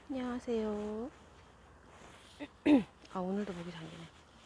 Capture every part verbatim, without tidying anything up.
안녕하세요. 아, 오늘도 목이 잠기네.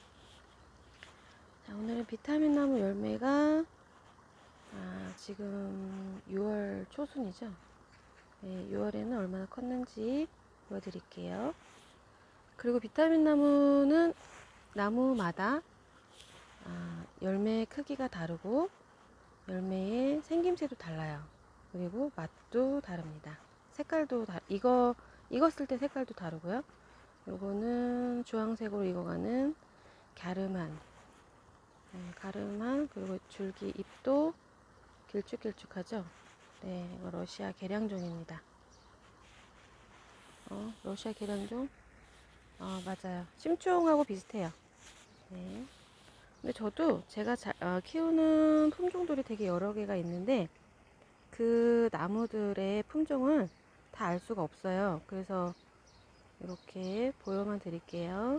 자, 오늘은 비타민 나무 열매가 아, 지금 유월 초순이죠. 네, 유월에는 얼마나 컸는지 보여드릴게요. 그리고 비타민 나무는 나무마다 아, 열매 크기가 다르고 열매의 생김새도 달라요. 그리고 맛도 다릅니다. 색깔도 다, 이거 익었을 때 색깔도 다르고요. 요거는 주황색으로 익어가는 갸름한 네, 가름한, 그리고 줄기 잎도 길쭉길쭉하죠. 네, 이거 러시아 계량종입니다. 어, 러시아 계량종? 어, 맞아요. 심충하고 비슷해요. 네. 근데 저도 제가 자, 어, 키우는 품종들이 되게 여러 개가 있는데 그 나무들의 품종을 다 알 수가 없어요. 그래서 이렇게 보여만 드릴게요.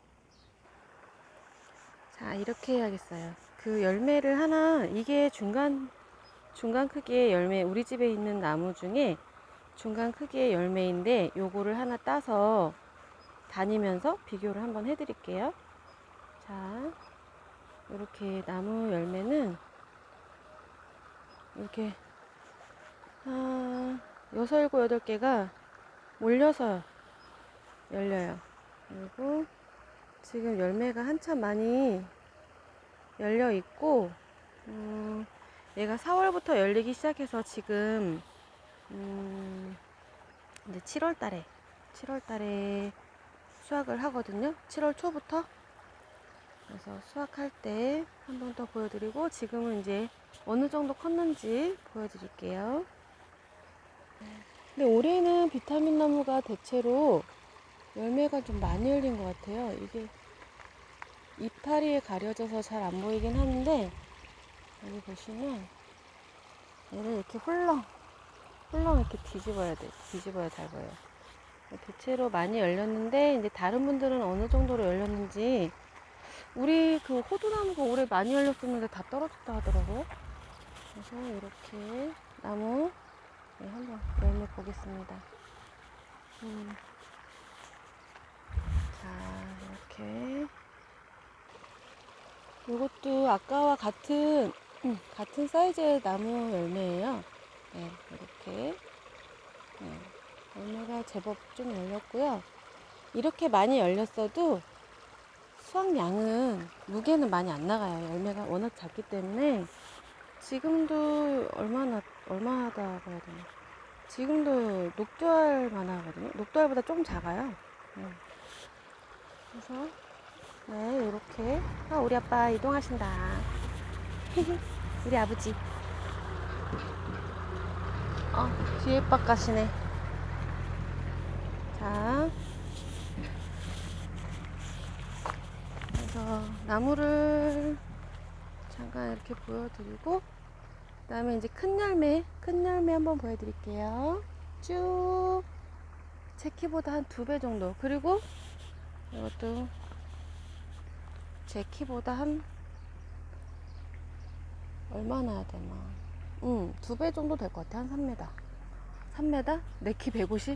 자, 이렇게 해야겠어요. 그 열매를 하나, 이게 중간 중간 크기의 열매, 우리 집에 있는 나무 중에 중간 크기의 열매인데 요거를 하나 따서 다니면서 비교를 한번 해 드릴게요. 자, 이렇게 나무 열매는 이렇게 한 여섯, 일곱, 여덟 개가 몰려서 열려요. 그리고 지금 열매가 한참 많이 열려 있고 음, 얘가 사월부터 열리기 시작해서 지금 음, 이제 칠월 달에 칠월 달에 수확을 하거든요. 칠월 초부터. 그래서 수확할 때 한 번 더 보여드리고 지금은 이제 어느 정도 컸는지 보여드릴게요. 근데 올해는 비타민 나무가 대체로 열매가 좀 많이 열린 것 같아요. 이게 이파리에 가려져서 잘 안 보이긴 하는데 여기 보시면 얘를 이렇게 훌렁 훌렁 이렇게 뒤집어야 돼. 뒤집어야 잘 보여요. 대체로 많이 열렸는데 이제 다른 분들은 어느 정도로 열렸는지, 우리 그 호두나무가 올해 많이 열렸었는데 다 떨어졌다 하더라고요. 그래서 이렇게 나무 네, 한번 열매 보겠습니다. 음. 자, 이렇게 이것도 아까와 같은 음, 같은 사이즈의 나무 열매예요. 네, 이렇게 네, 열매가 제법 좀 열렸고요. 이렇게 많이 열렸어도 수확량은, 무게는 많이 안 나가요. 열매가 워낙 작기 때문에. 지금도 얼마나 얼마나 해야 되나, 지금도 녹두알만 하거든요. 녹두알보다 조금 작아요. 네. 그래서 네, 이렇게. 아, 우리 아빠 이동하신다. 우리 아버지. 어, 뒤에 박 가시네. 자, 그래서 나무를 잠깐 이렇게 보여드리고, 그 다음에 이제 큰 열매, 큰 열매 한번 보여드릴게요. 쭉 제 키보다 한 두 배 정도. 그리고 이것도 제 키보다 한 얼마나 해야 되나, 음, 두 배 정도 될 것 같아. 한 삼 미터. 삼 미터? 내 키 백오십?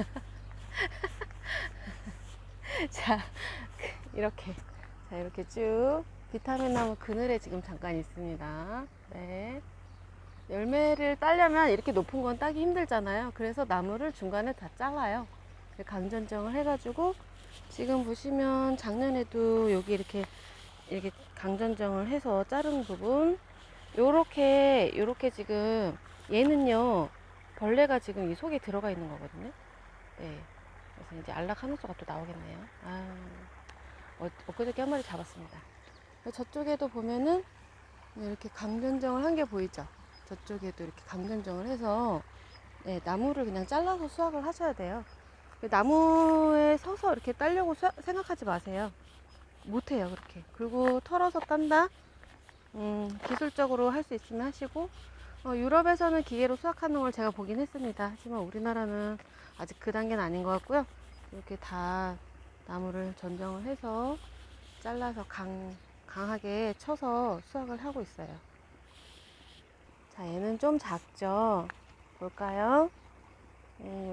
자, 이렇게. 자, 이렇게 쭉 비타민 나무 그늘에 지금 잠깐 있습니다. 네. 열매를 따려면 이렇게 높은 건 따기 힘들잖아요. 그래서 나무를 중간에 다 잘라요. 강전정을 해가지고, 지금 보시면 작년에도 여기 이렇게 이렇게 강전정을 해서 자른 부분, 요렇게 요렇게 지금 얘는요 벌레가 지금 이 속에 들어가 있는 거거든요. 네. 그래서 이제 안락하늘소가 또 나오겠네요. 아, 어, 엊그저께 한 마리 잡았습니다. 저쪽에도 보면은 이렇게 강전정을 한 게 보이죠? 저쪽에도 이렇게 강전정을 해서 네, 나무를 그냥 잘라서 수확을 하셔야 돼요. 나무에 서서 이렇게 따려고 수확, 생각하지 마세요. 못해요, 그렇게. 그리고 털어서 딴다? 음, 기술적으로 할 수 있으면 하시고, 어, 유럽에서는 기계로 수확하는 걸 제가 보긴 했습니다. 하지만 우리나라는 아직 그 단계는 아닌 것 같고요. 이렇게 다 나무를 전정을 해서 잘라서 강, 강하게 쳐서 수확을 하고 있어요. 자, 얘는 좀 작죠? 볼까요? 네,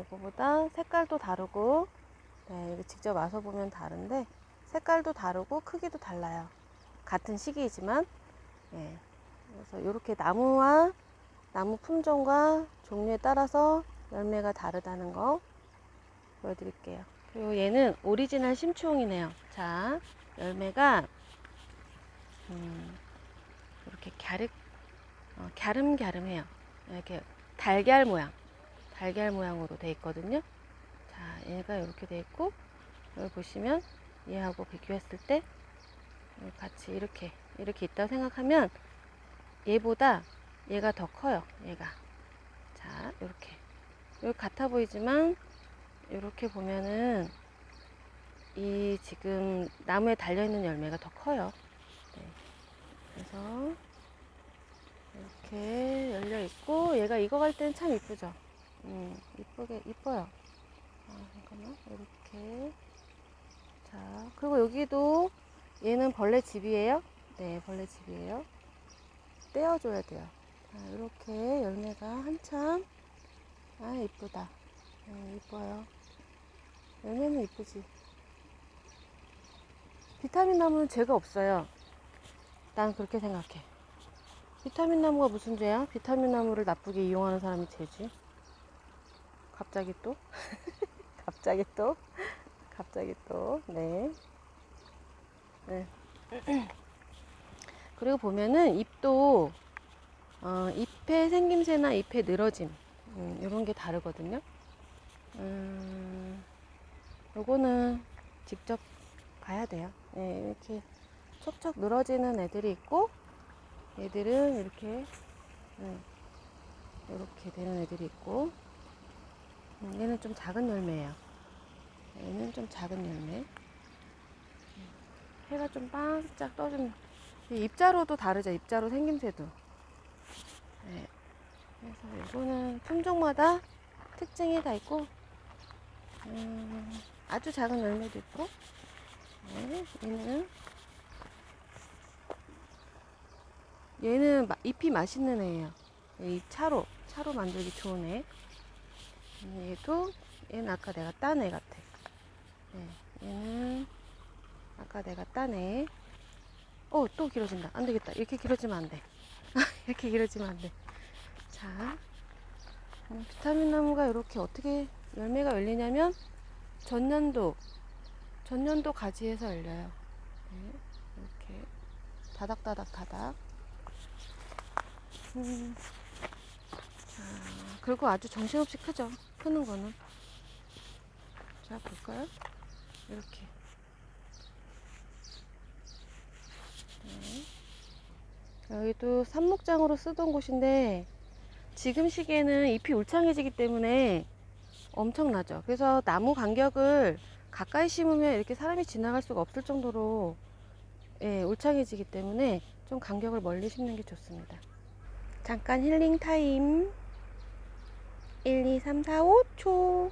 요거보다 색깔도 다르고, 네, 이거 직접 와서 보면 다른데 색깔도 다르고 크기도 달라요. 같은 시기이지만. 네, 그래서 이렇게 나무와 나무 품종과 종류에 따라서 열매가 다르다는 거 보여드릴게요. 그리고 얘는 오리지널 심추홍이네요. 자, 열매가 음, 이렇게 갸륵, 어, 갸름갸름해요. 이렇게 달걀 모양, 달걀 모양으로 돼 있거든요. 자, 얘가 이렇게 돼 있고, 여기 보시면 얘하고 비교했을 때 같이 이렇게 이렇게 있다고 생각하면 얘보다 얘가 더 커요. 얘가. 자, 이렇게 여기 같아 보이지만 이렇게 보면은 이 지금 나무에 달려 있는 열매가 더 커요. 네. 그래서 이렇게 열려 있고, 얘가 익어갈 때는 참 이쁘죠. 음, 이쁘게 이뻐요. 아, 잠깐만, 이렇게. 자, 그리고 여기도 얘는 벌레 집이에요. 네, 벌레 집이에요. 떼어줘야 돼요. 자, 이렇게 열매가 한참. 아, 이쁘다. 네, 이뻐요. 열매는 이쁘지. 비타민 나무는 죄가 없어요. 난 그렇게 생각해. 비타민 나무가 무슨 죄야? 비타민 나무를 나쁘게 이용하는 사람이 죄지. 갑자기 또? 갑자기 또? 갑자기 또? 네. 네. 그리고 보면은 잎도 어, 잎의 생김새나 잎의 늘어짐, 음, 이런 게 다르거든요. 음, 요거는 직접 가야 돼요. 네, 이렇게 척척 늘어지는 애들이 있고, 얘들은 이렇게 음, 이렇게 되는 애들이 있고, 음, 얘는 좀 작은 열매예요. 얘는 좀 작은 열매. 해가 좀 반짝 떠주는. 입자로도 다르죠. 입자로 생김새도. 네. 그래서 이거는 품종마다 특징이 다 있고, 음, 아주 작은 열매도 있고, 네. 얘는 얘는 마, 잎이 맛있는 애예요. 잎 차로 차로 만들기 좋은 애. 얘도 얘는 아까 내가 딴 애 같아. 네. 얘는 아까 내가 딴 애. 어, 또 길어진다. 안 되겠다. 이렇게 길어지면 안 돼. 이렇게 길어지면 안 돼. 자, 음, 비타민 나무가 이렇게 어떻게 열매가 열리냐면 전년도 전년도 가지에서 열려요. 네, 이렇게 다닥다닥 다닥. 음, 자, 그리고 아주 정신없이 크죠. 크는 거는. 자, 볼까요? 이렇게. 네. 여기도 삽목장으로 쓰던 곳인데 지금 시기에는 잎이 울창해지기 때문에 엄청나죠. 그래서 나무 간격을 가까이 심으면 이렇게 사람이 지나갈 수가 없을 정도로, 예, 울창해지기 때문에 좀 간격을 멀리 심는 게 좋습니다. 잠깐 힐링 타임. 일, 이, 삼, 사, 오 초.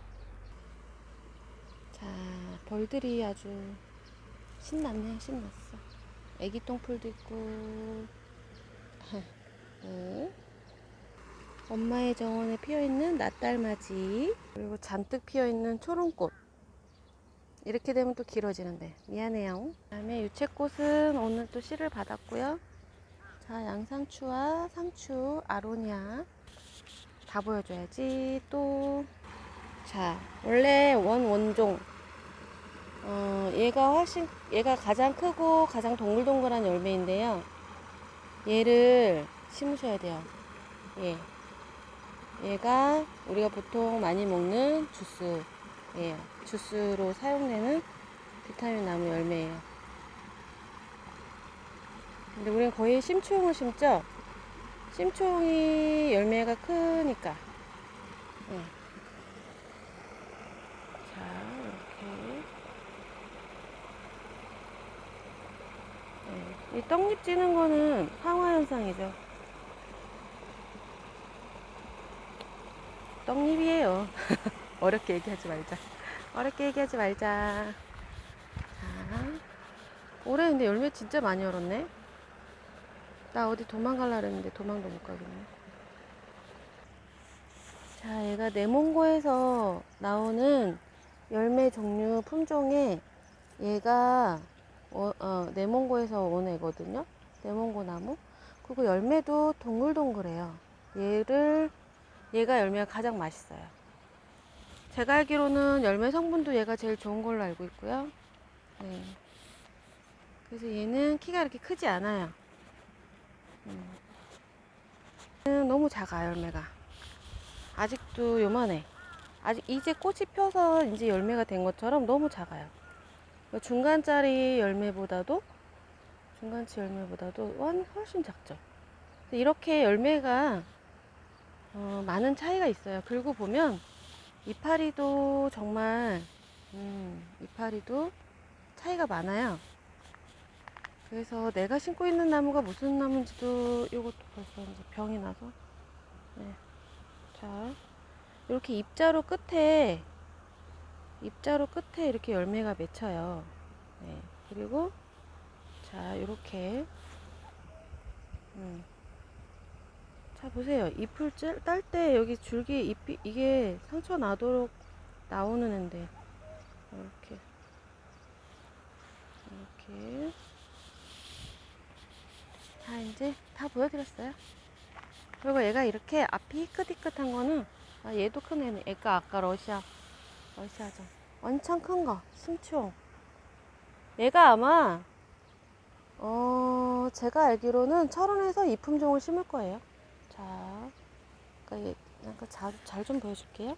자, 벌들이 아주 신났네. 신났어. 애기 똥풀도 있고. 네. 엄마의 정원에 피어있는 낫달맞이, 그리고 잔뜩 피어있는 초롱꽃. 이렇게 되면 또 길어지는데 미안해요. 그 다음에 유채꽃은 오늘 또 씨를 받았고요. 자, 양상추와 상추, 아로니아 다 보여줘야지. 또, 자, 원래 원 원종, 어, 얘가 훨씬 얘가 가장 크고 가장 동글동글한 열매인데요. 얘를 심으셔야 돼요. 예. 얘가 우리가 보통 많이 먹는 주스예요. 주스로 사용되는 비타민 나무 열매예요. 근데 우리는 거의 심초용을 심죠. 심초용이 열매가 크니까. 네. 자, 이렇게. 네. 이 떡잎 찌는 거는 황화 현상이죠. 떡잎이에요. 어렵게 얘기하지 말자. 어렵게 얘기하지 말자. 자, 올해 근데 열매 진짜 많이 열었네. 나 어디 도망갈라 그랬는데 도망도 못 가겠네. 자, 자, 얘가 내몽고에서 나오는 열매 종류 품종에 얘가 어, 어, 내몽고에서 온 애거든요. 내몽고 나무. 그리고 열매도 동글동글해요. 얘를 얘가 열매가 가장 맛있어요. 제가 알기로는 열매 성분도 얘가 제일 좋은 걸로 알고 있고요. 네. 그래서 얘는 키가 이렇게 크지 않아요. 음. 너무 작아, 열매가. 아직도 요만해. 아직 이제 꽃이 펴서 이제 열매가 된 것처럼 너무 작아요. 중간짜리 열매보다도 중간치 열매보다도 훨씬 작죠. 이렇게 열매가 어, 많은 차이가 있어요. 그리고 보면 이파리도 정말 음, 이파리도 차이가 많아요. 그래서 내가 심고 있는 나무가 무슨 나무인지도 이것도 벌써 이제 병이 나서 네. 자, 이렇게 입자로 끝에 입자로 끝에 이렇게 열매가 맺혀요. 네. 그리고 자, 이렇게 음. 자, 보세요. 잎을 딸 때 여기 줄기 잎이 이게 상처 나도록 나오는 앤데 이렇게 이렇게 자, 이제 다 보여드렸어요. 그리고 얘가 이렇게 앞이 희끗희끗한 거는 아, 얘도 큰 애네. 얘가 아까 러시아 러시아죠. 엄청 큰 거 심추. 얘가 아마 어 제가 알기로는 철원에서 이 품종을 심을 거예요. 자, 그러니까 잘 잘 좀 보여줄게요.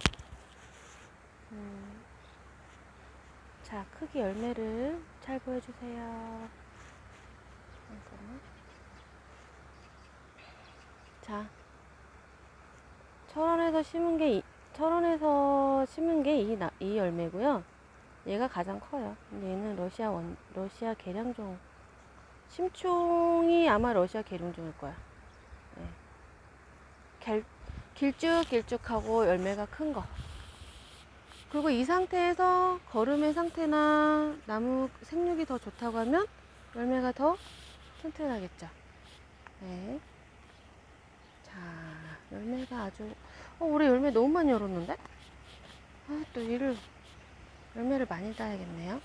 음. 자, 크기 열매를 잘 보여주세요. 잠깐만. 자, 철원에서 심은 게 이, 철원에서 심은 게 이 이 열매고요. 얘가 가장 커요. 얘는 러시아 원 러시아 계량종 심총이 아마 러시아 계량종일 거야. 네. 길, 길쭉길쭉하고 열매가 큰 거. 그리고 이 상태에서 거름의 상태나 나무 생육이 더 좋다고 하면 열매가 더 튼튼하겠죠. 네. 자, 열매가 아주 어, 올해 열매 너무 많이 열었는데? 아, 또 이를 열매를 많이 따야겠네요.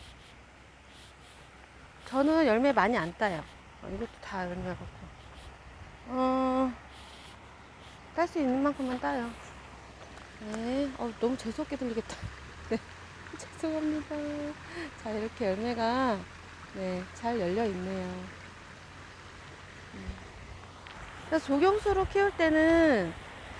저는 열매 많이 안 따요. 어, 이것도 다 열매 같고 어, 딸 수 있는 만큼만 따요. 네. 어, 너무 재수없게 들리겠다. 네. 죄송합니다. 자, 이렇게 열매가 네, 잘 열려 있네요. 그래서 조경수로 키울 때는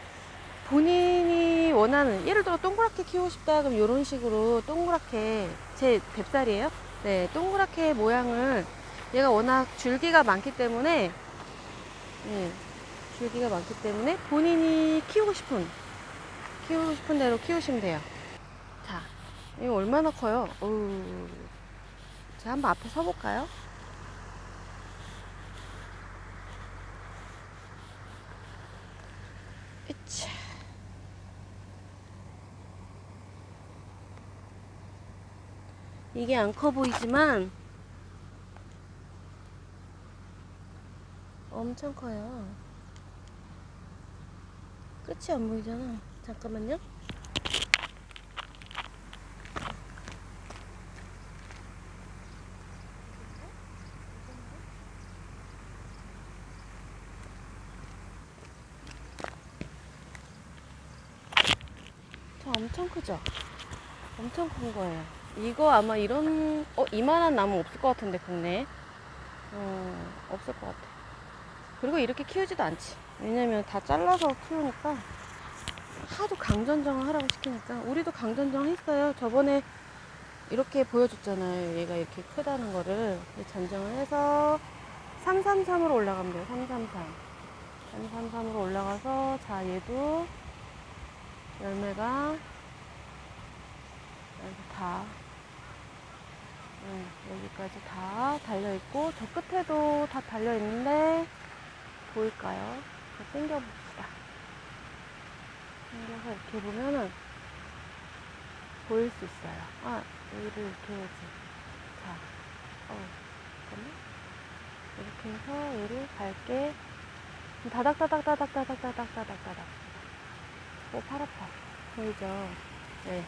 본인이 원하는, 예를 들어 동그랗게 키우고 싶다 그럼 이런 식으로 동그랗게, 제 뎁살이에요. 네, 동그랗게 모양을, 얘가 워낙 줄기가 많기 때문에 네, 줄기가 많기 때문에 본인이 키우고 싶은 키우고 싶은 대로 키우시면 돼요. 자, 이거 얼마나 커요? 어우, 제가 한번 앞에 서볼까요? 으차. 이게 안 커 보이지만 엄청 커요. 끝이 안 보이잖아. 잠깐만요. 저 엄청 크죠? 엄청 큰 거예요. 이거 아마 이런 어 이만한 나무 없을 것 같은데 국내에 어, 없을 것 같아. 그리고 이렇게 키우지도 않지. 왜냐면 다 잘라서 키우니까, 하도 강전정을 하라고 시키니까. 우리도 강전정 했어요. 저번에 이렇게 보여줬잖아요. 얘가 이렇게 크다는 거를 전정을 해서 삼삼삼으로 올라가면 돼요. 삼삼삼 삼삼삼으로 올라가서, 자, 얘도 열매가 여기 다 음, 여기까지 다 달려있고, 저 끝에도 다 달려있는데 보일까요? 당겨봅시다. 당겨서 이렇게 보면은 보일 수 있어요. 아, 여기를 이렇게 해야지. 자, 어, 잠깐만. 이렇게 해서 얘를 밝게 다닥다닥다닥다닥다닥다닥다닥. 오, 팔 아파. 보이죠? 네.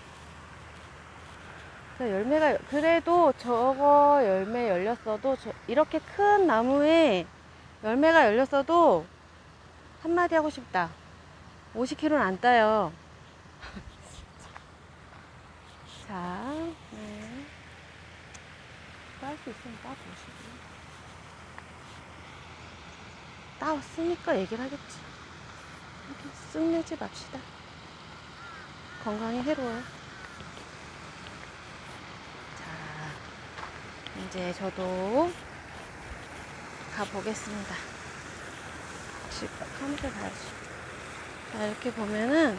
그래서 열매가, 그래도 저거 열매 열렸어도, 저, 이렇게 큰 나무에 열매가 열렸어도, 한마디 하고 싶다. 오십 킬로그램는 안 따요. 자, 네. 딸 수 있으면 따보시고. 따왔으니까 얘기를 하겠지. 이렇게 쓱 내지 맙시다. 건강에 해로워요. 자, 이제 저도 가보겠습니다. 집 카메라 봐야지. 자, 이렇게 보면은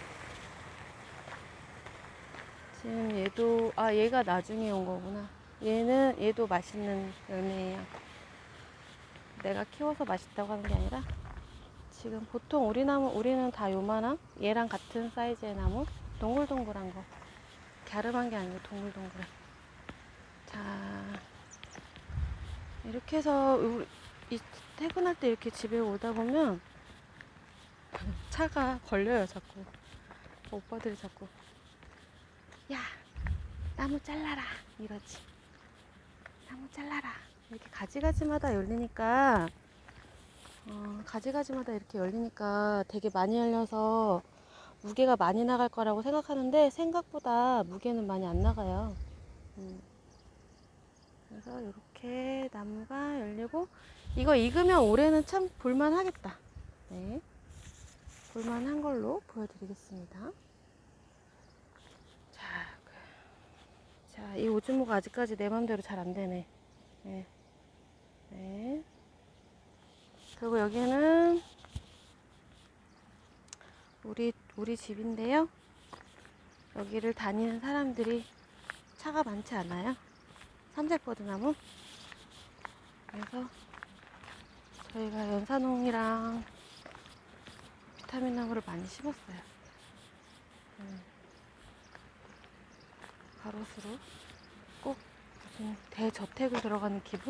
지금 얘도, 아, 얘가 나중에 온 거구나. 얘는, 얘도 맛있는 열매예요. 내가 키워서 맛있다고 하는 게 아니라 지금 보통 우리 나무, 우리는 다 요만함? 얘랑 같은 사이즈의 나무? 동글동글한 거. 갸름한 게 아니고 동글동글해. 자, 이렇게 해서 우리, 이, 퇴근할 때 이렇게 집에 오다 보면 차가 걸려요, 자꾸. 오빠들이 자꾸 야, 나무 잘라라 이러지. 나무 잘라라. 이렇게 가지가지마다 열리니까 어, 가지가지마다 이렇게 열리니까 되게 많이 열려서 무게가 많이 나갈 거라고 생각하는데 생각보다 무게는 많이 안 나가요. 음. 그래서 이렇게 나무가 열리고, 이거 익으면 올해는 참 볼만하겠다. 네, 볼만한 걸로 보여드리겠습니다. 자, 자, 이 오즈모가 아직까지 내 맘대로 잘 안 되네. 네. 네. 그리고 여기는 우리 우리 집인데요. 여기를 다니는 사람들이 차가 많지 않아요. 삼색버드나무. 그래서 저희가 연산홍이랑 비타민 나무를 많이 심었어요. 음. 가로수로 꼭 무슨 대저택을 들어가는 기분?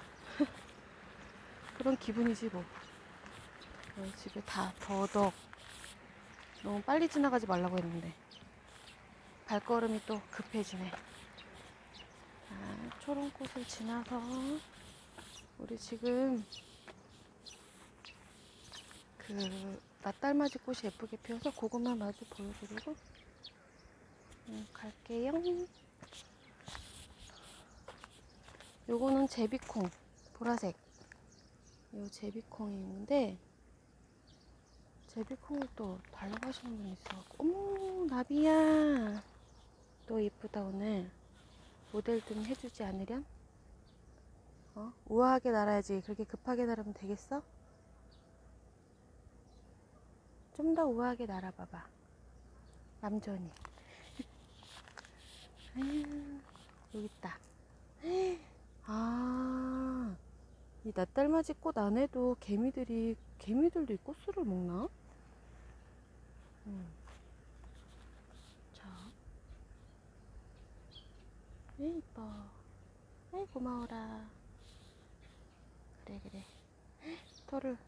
그런 기분이지 뭐. 어, 집에 다 더덕. 너무 빨리 지나가지 말라고 했는데 발걸음이 또 급해지네. 자, 초롱꽃을 지나서 우리 지금 그 낫달맞이 꽃이 예쁘게 피어서 그것만 마저 보여드리고 음, 갈게요. 요거는 제비콩 보라색. 요 제비콩이 있는데 제비콩을 또 달라고 하시는 분이 있어. 어머, 나비야, 너 이쁘다. 오늘 모델 좀 해주지 않으련? 어? 우아하게 날아야지. 그렇게 급하게 날으면 되겠어? 좀 더 우아하게 날아봐봐, 얌전히. 아유, 여기 있다. 아, 이 낫달맞이 꽃 안에도 개미들이, 개미들도 이 꽃술을 먹나? 음. 자, 에이, 이뻐. 에이, 고마워라. 그래, 그래. 털을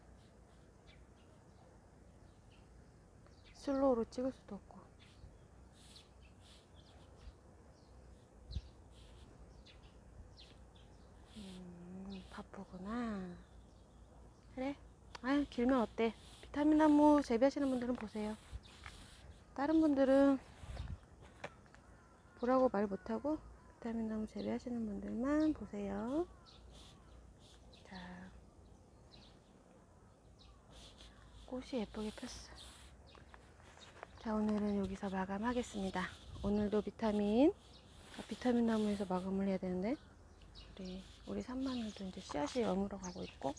슬로우로 찍을 수도 없고. 음, 바쁘구나. 그래? 아유, 길면 어때? 비타민 나무 재배하시는 분들은 보세요. 다른 분들은 보라고 말 못하고 비타민 나무 재배하시는 분들만 보세요. 자, 꽃이 예쁘게 폈어. 자, 오늘은 여기서 마감하겠습니다. 오늘도 비타민 아, 비타민 나무에서 마감을 해야 되는데 우리 우리 산마늘도 이제 씨앗이 여물어 가고 있고.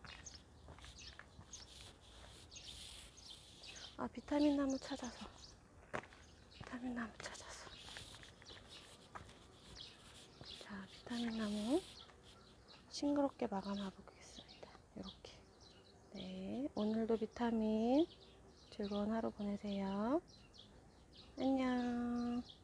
아, 비타민 나무 찾아서 비타민 나무 찾아서 자, 비타민 나무 싱그럽게 마감해 보겠습니다. 이렇게. 네, 오늘도 비타민 즐거운 하루 보내세요. 안녕.